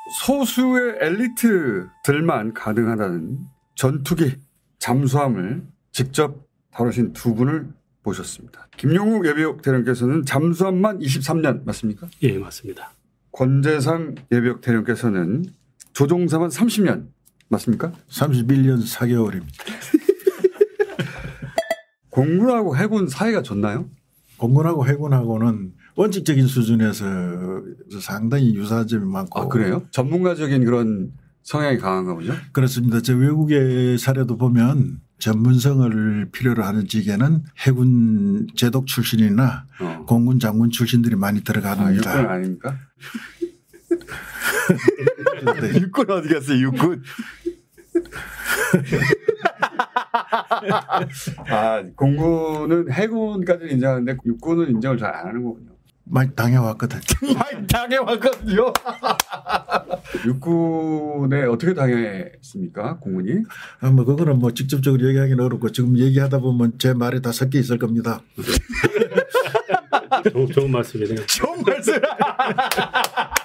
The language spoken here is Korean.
소수의 엘리트들만 가능하다는 전투기 잠수함을 직접 다루신 두 분을 모셨습니다. 김용욱 예비역 대령께서는 잠수함만 23년 맞습니까? 예, 맞습니다. 권재상 예비역 대령께서는 조종사만 30년 맞습니까? 31년 4개월입니다. 공군하고 해군 사이가 좋나요? 공군하고 해군하고는 원칙적인 수준에서 상당히 유사한 점이 많고. 아, 그래요? 전문가적인 그런 성향이 강한가 보죠? 그렇습니다. 저 외국의 사례도 보면 전문성을 필요로 하는 직에는 해군 제독 출신이나 공군 장군 출신들이 많이 들어갑니다. 육군 아닙니까? 육군 어디 갔어요? 육군. 아, 공군은 해군까지 인정하는데 육군은 인정을 잘 안 하는 거군요. 많이 당해왔거든요. 많이 당해왔거든요. 육군에 어떻게 당했습니까? 공군이? 뭐 그거는 뭐 직접적으로 얘기하기는 어렵고 지금 얘기하다 보면 제 말이 다 섞여 있을 겁니다. 좋은 말씀이네요. 좋은 말씀.